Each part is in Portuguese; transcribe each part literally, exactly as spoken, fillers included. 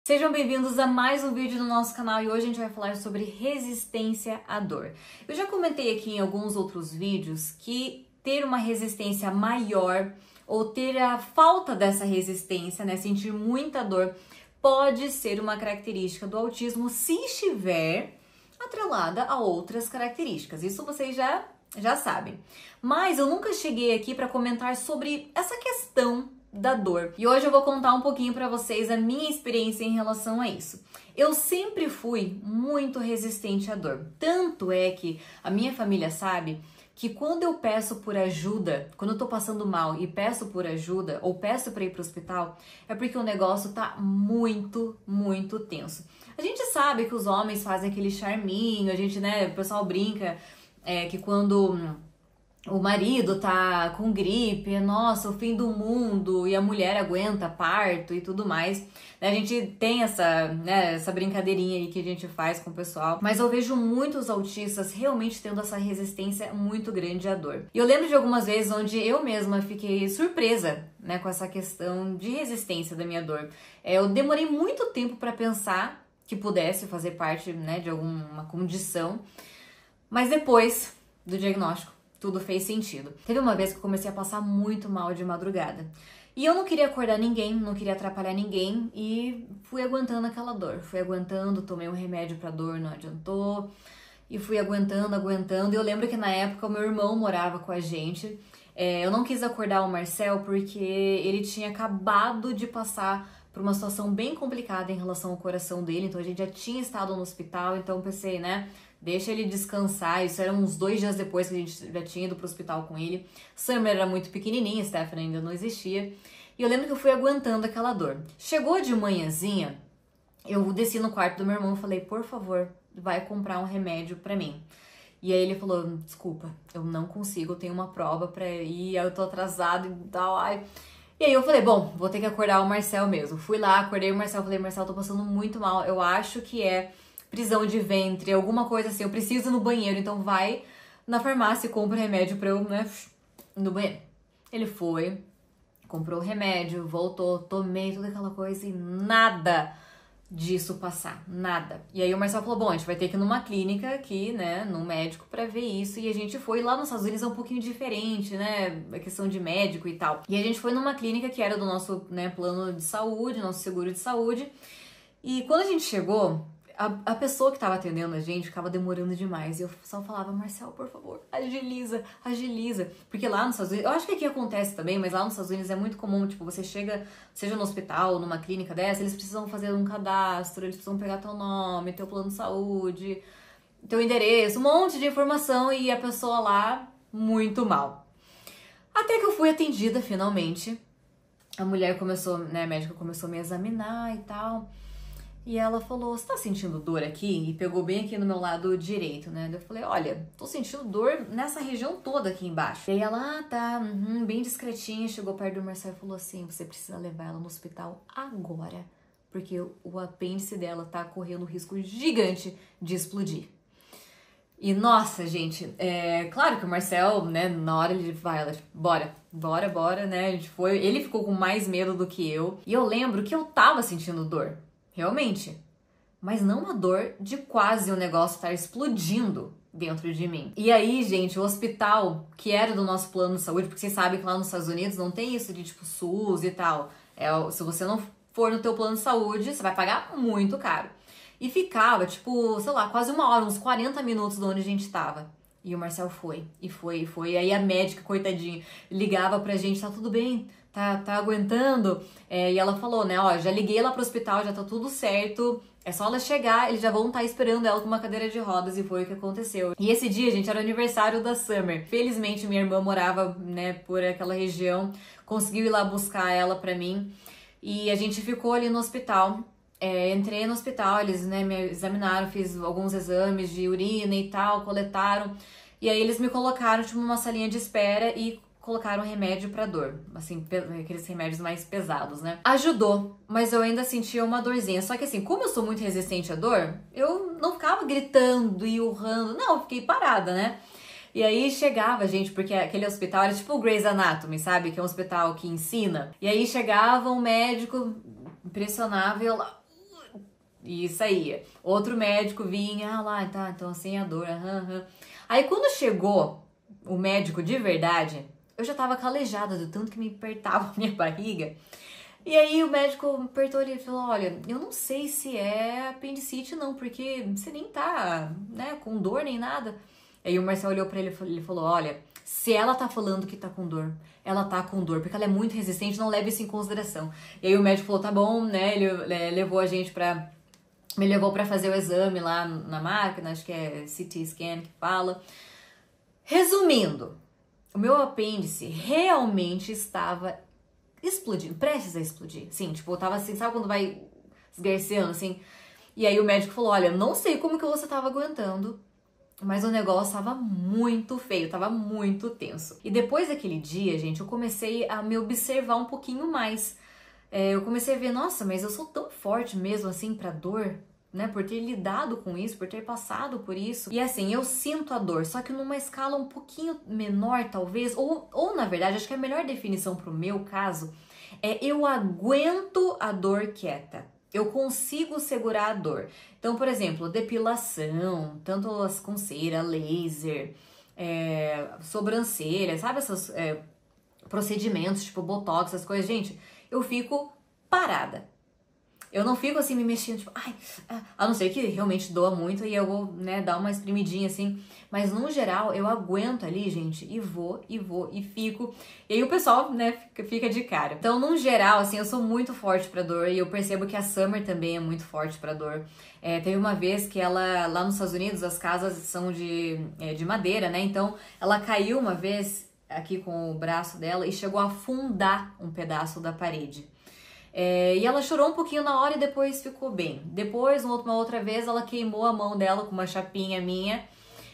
Sejam bem-vindos a mais um vídeo do nosso canal e hoje a gente vai falar sobre resistência à dor. Eu já comentei aqui em alguns outros vídeos que ter uma resistência maior ou ter a falta dessa resistência, né, sentir muita dor, pode ser uma característica do autismo se estiver atrelada a outras características. Isso vocês já, já sabem. Mas eu nunca cheguei aqui para comentar sobre essa questão da dor. E hoje eu vou contar um pouquinho para vocês a minha experiência em relação a isso. Eu sempre fui muito resistente à dor. Tanto é que a minha família sabe que quando eu peço por ajuda, quando eu tô passando mal e peço por ajuda ou peço para ir pro hospital, é porque o negócio tá muito, muito tenso. A gente sabe que os homens fazem aquele charminho, a gente, né, o pessoal brinca é, que quando o marido tá com gripe, nossa, o fim do mundo, e a mulher aguenta parto e tudo mais. A gente tem essa, né, essa brincadeirinha aí que a gente faz com o pessoal, mas eu vejo muitos autistas realmente tendo essa resistência muito grande à dor. E eu lembro de algumas vezes onde eu mesma fiquei surpresa, né, com essa questão de resistência da minha dor. É, eu demorei muito tempo para pensar que pudesse fazer parte, né, de alguma condição, mas depois do diagnóstico, tudo fez sentido. Teve uma vez que eu comecei a passar muito mal de madrugada. E eu não queria acordar ninguém, não queria atrapalhar ninguém e fui aguentando aquela dor. Fui aguentando, tomei um remédio pra dor, não adiantou. E fui aguentando, aguentando. E eu lembro que na época o meu irmão morava com a gente. É, eu não quis acordar o Marcel porque ele tinha acabado de passar por uma situação bem complicada em relação ao coração dele. Então a gente já tinha estado no hospital, então eu pensei, né? Deixa ele descansar. Isso era uns dois dias depois que a gente já tinha ido pro hospital com ele. Summer era muito pequenininha, Stephanie ainda não existia. E eu lembro que eu fui aguentando aquela dor. Chegou de manhãzinha, eu desci no quarto do meu irmão e falei, por favor, vai comprar um remédio pra mim. E aí ele falou, desculpa, eu não consigo, eu tenho uma prova pra ir, eu tô atrasado e tal, ai... E aí eu falei, bom, vou ter que acordar o Marcel mesmo. Fui lá, acordei o Marcel, falei, Marcel, tô passando muito mal, eu acho que é prisão de ventre, alguma coisa assim, eu preciso ir no banheiro, então vai na farmácia e compra o remédio pra eu, né, ir no banheiro. Ele foi, comprou o remédio, voltou, tomei toda aquela coisa e nada disso passar, nada. E aí o Marcel falou, bom, a gente vai ter que ir numa clínica aqui, né, num médico pra ver isso, e a gente foi lá nos Estados Unidos, é um pouquinho diferente, né, a questão de médico e tal. E a gente foi numa clínica que era do nosso, né, plano de saúde, nosso seguro de saúde, e quando a gente chegou, A, a pessoa que tava atendendo a gente ficava demorando demais. E eu só falava, Marcel, por favor, agiliza, agiliza. Porque lá nos Estados Unidos, eu acho que aqui acontece também, mas lá nos Estados Unidos é muito comum, tipo, você chega, seja no hospital, numa clínica dessa, eles precisam fazer um cadastro, eles precisam pegar teu nome, teu plano de saúde, teu endereço, um monte de informação e a pessoa lá, muito mal. Até que eu fui atendida finalmente. A mulher começou, né, a médica começou a me examinar e tal. E ela falou, você tá sentindo dor aqui? E pegou bem aqui no meu lado direito, né? Eu falei, olha, tô sentindo dor nessa região toda aqui embaixo. E aí ela, ah, tá, uhum, bem discretinha, chegou perto do Marcel e falou assim, você precisa levar ela no hospital agora, porque o apêndice dela tá correndo risco gigante de explodir. E nossa, gente, é claro que o Marcel, né, na hora ele vai, ela, bora, bora, bora, né? A gente foi, ele ficou com mais medo do que eu. E eu lembro que eu tava sentindo dor. Realmente, mas não uma dor de quase o negócio estar explodindo dentro de mim. E aí, gente, o hospital, que era do nosso plano de saúde, porque vocês sabem que lá nos Estados Unidos não tem isso de tipo SUS e tal. É, se você não for no teu plano de saúde, você vai pagar muito caro. E ficava, tipo, sei lá, quase uma hora, uns quarenta minutos de onde a gente tava. E o Marcel foi, e foi, e foi. E aí a médica, coitadinha, ligava pra gente, tá tudo bem? Tá, tá aguentando? É, e ela falou, né, ó, já liguei lá pro hospital, já tá tudo certo, é só ela chegar, eles já vão estar esperando ela com uma cadeira de rodas, e foi o que aconteceu. E esse dia, gente, era o aniversário da Summer. Felizmente, minha irmã morava, né, por aquela região, conseguiu ir lá buscar ela pra mim, e a gente ficou ali no hospital. É, entrei no hospital, eles, né, me examinaram, fiz alguns exames de urina e tal, coletaram, e aí eles me colocaram, tipo, numa salinha de espera e colocaram remédio pra dor, assim, aqueles remédios mais pesados, né? Ajudou, mas eu ainda sentia uma dorzinha. Só que assim, como eu sou muito resistente à dor, eu não ficava gritando e urrando, não, eu fiquei parada, né? E aí chegava, gente, porque aquele hospital era tipo o Grey's Anatomy, sabe? Que é um hospital que ensina. E aí chegava um médico, impressionava, e eu lá, E saía. Outro médico vinha, ah lá, tá, então sem a dor, aham, aham. Aí quando chegou o médico de verdade, eu já tava calejada do tanto que me apertava a minha barriga. E aí o médico apertou ele e falou, olha, eu não sei se é apendicite não, porque você nem tá, né, com dor nem nada. Aí o Marcelo olhou pra ele e falou, olha, se ela tá falando que tá com dor, ela tá com dor, porque ela é muito resistente, não leve isso em consideração. E aí o médico falou, tá bom, né, ele levou a gente pra... Me levou pra fazer o exame lá na máquina, acho que é C T scan que fala. Resumindo, o meu apêndice realmente estava explodindo, prestes a explodir. Sim, tipo, eu tava assim, sabe quando vai esgarceando, assim? E aí o médico falou, olha, não sei como que você tava aguentando, mas o negócio tava muito feio, tava muito tenso. E depois daquele dia, gente, eu comecei a me observar um pouquinho mais. É, eu comecei a ver, nossa, mas eu sou tão forte mesmo assim pra dor, né? Por ter lidado com isso, por ter passado por isso. E assim, eu sinto a dor, só que numa escala um pouquinho menor, talvez, ou, ou na verdade, acho que a melhor definição pro meu caso é eu aguento a dor quieta. Eu consigo segurar a dor. Então, por exemplo, depilação, tanto as com cera, laser, é, sobrancelha, sabe esses é, procedimentos, tipo botox, essas coisas, gente, eu fico parada. Eu não fico assim me mexendo, tipo, ai, a não ser que realmente doa muito e eu vou, né, dar uma espremidinha assim. Mas no geral, eu aguento ali, gente, e vou, e vou, e fico. E aí o pessoal, né, fica, fica de cara. Então, no geral, assim, eu sou muito forte pra dor e eu percebo que a Summer também é muito forte pra dor. É, teve uma vez que ela, lá nos Estados Unidos, as casas são de, é, de madeira, né? Então, ela caiu uma vez aqui com o braço dela e chegou a afundar um pedaço da parede. É, e ela chorou um pouquinho na hora e depois ficou bem. Depois, uma outra vez, ela queimou a mão dela com uma chapinha minha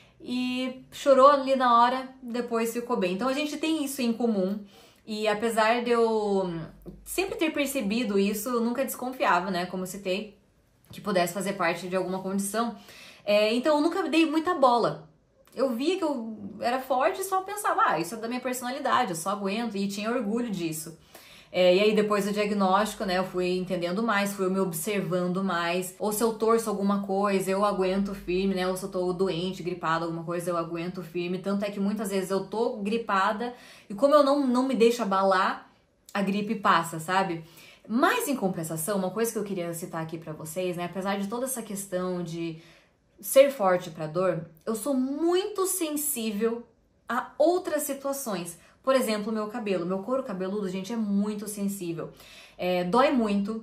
e chorou ali na hora, depois ficou bem. Então a gente tem isso em comum e apesar de eu sempre ter percebido isso, eu nunca desconfiava, né, como citei, que pudesse fazer parte de alguma condição. É, então eu nunca dei muita bola. Eu via que eu era forte e só pensava, ah, isso é da minha personalidade, eu só aguento, e tinha orgulho disso. É, e aí depois do diagnóstico, né, eu fui entendendo mais, fui me observando mais, ou se eu torço alguma coisa, eu aguento firme, né, ou se eu tô doente, gripada, alguma coisa, eu aguento firme, tanto é que muitas vezes eu tô gripada, e como eu não, não me deixo abalar, a gripe passa, sabe? Mas em compensação, uma coisa que eu queria citar aqui pra vocês, né, apesar de toda essa questão de ser forte pra dor, eu sou muito sensível a outras situações. Por exemplo, o meu cabelo. Meu couro cabeludo, gente, é muito sensível. É, dói muito.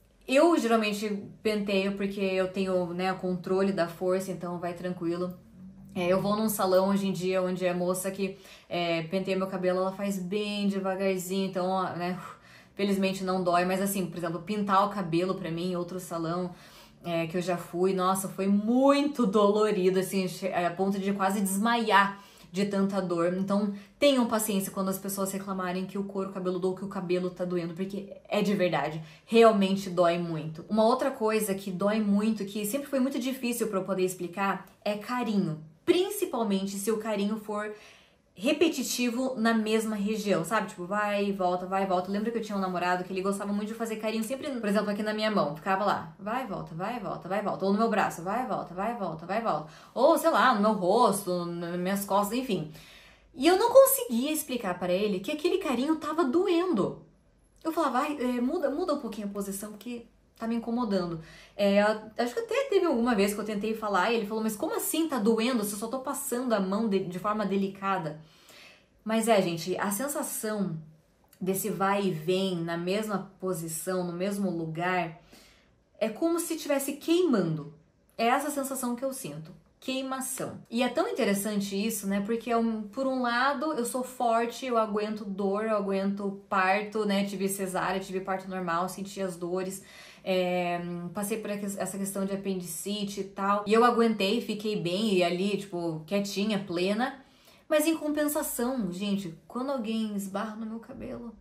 Eu geralmente penteio porque eu tenho, né, o controle da força, então vai tranquilo. É, eu vou num salão hoje em dia onde a moça que é, penteia meu cabelo, ela faz bem devagarzinho, então, né, felizmente não dói. Mas assim, por exemplo, pintar o cabelo pra mim em outro salão é, que eu já fui, nossa, foi muito dolorido, assim, a ponto de quase desmaiar de tanta dor. Então tenham paciência quando as pessoas reclamarem que o couro cabeludo ou que o cabelo tá doendo, porque é de verdade, realmente dói muito. Uma outra coisa que dói muito, que sempre foi muito difícil para eu poder explicar, é carinho, principalmente se o carinho for repetitivo na mesma região, sabe? Tipo, vai e volta, vai e volta. Lembra que eu tinha um namorado que ele gostava muito de fazer carinho sempre, por exemplo, aqui na minha mão. Ficava lá, vai e volta, vai e volta, vai e volta. Ou no meu braço, vai e volta, vai e volta, vai e volta. Ou, sei lá, no meu rosto, nas minhas costas, enfim. E eu não conseguia explicar para ele que aquele carinho tava doendo. Eu falava, vai, é, muda, muda um pouquinho a posição, porque tá me incomodando. É, acho que até teve alguma vez que eu tentei falar e ele falou, mas como assim tá doendo se eu só tô passando a mão de, de forma delicada? Mas é, gente, a sensação desse vai e vem na mesma posição, no mesmo lugar, é como se estivesse queimando. É essa sensação que eu sinto. Queimação. E é tão interessante isso, né? Porque eu, por um lado eu sou forte, eu aguento dor, eu aguento parto, né? Tive cesárea, tive parto normal, senti as dores. É, passei por essa questão de apendicite e tal. E eu aguentei, fiquei bem e ali, tipo, quietinha, plena. Mas em compensação, gente, quando alguém esbarra no meu cabelo,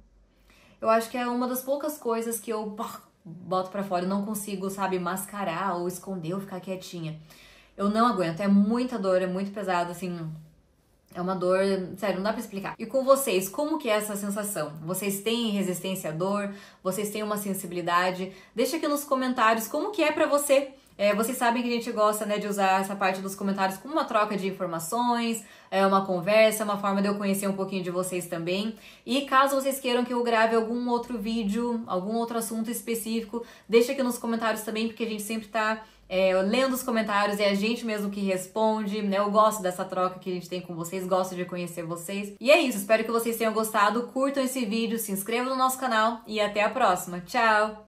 eu acho que é uma das poucas coisas que eu boto pra fora. Eu não consigo, sabe, mascarar ou esconder ou ficar quietinha. Eu não aguento, é muita dor, é muito pesado, assim. É uma dor, sério, não dá pra explicar. E com vocês, como que é essa sensação? Vocês têm resistência à dor? Vocês têm uma sensibilidade? Deixa aqui nos comentários como que é pra você. É, vocês sabem que a gente gosta, né, de usar essa parte dos comentários como uma troca de informações, é uma conversa, uma forma de eu conhecer um pouquinho de vocês também. E caso vocês queiram que eu grave algum outro vídeo, algum outro assunto específico, deixa aqui nos comentários também, porque a gente sempre tá é, lendo os comentários, é a gente mesmo que responde, né? Eu gosto dessa troca que a gente tem com vocês, gosto de conhecer vocês. E é isso, espero que vocês tenham gostado, curtam esse vídeo, se inscrevam no nosso canal e até a próxima. Tchau!